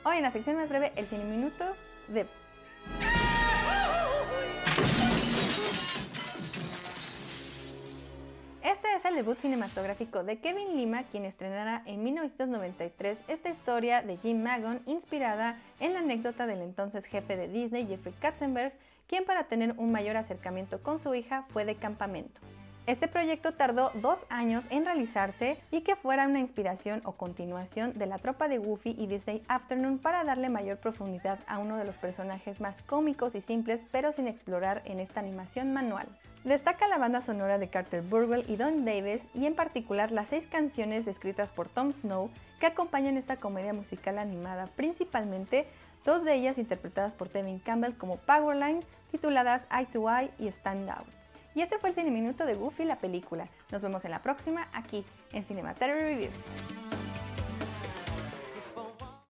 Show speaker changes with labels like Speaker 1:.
Speaker 1: Hoy en la sección más breve, el cine minuto de... Este es el debut cinematográfico de Kevin Lima, quien estrenará en 1993 esta historia de Jim Magon inspirada en la anécdota del entonces jefe de Disney, Jeffrey Katzenberg, quien para tener un mayor acercamiento con su hija fue de campamento. Este proyecto tardó 2 años en realizarse y que fuera una inspiración o continuación de La Tropa de Goofy y Disney Afternoon para darle mayor profundidad a uno de los personajes más cómicos y simples pero sin explorar en esta animación manual. Destaca la banda sonora de Carter Burwell y Don Davis y en particular las 6 canciones escritas por Tom Snow que acompañan esta comedia musical animada, principalmente 2 de ellas interpretadas por Tevin Campbell como Powerline, tituladas Eye to Eye y Stand Out. Y este fue el Cine Minuto de Goofy, la película. Nos vemos en la próxima, aquí en Cinematary Reviews.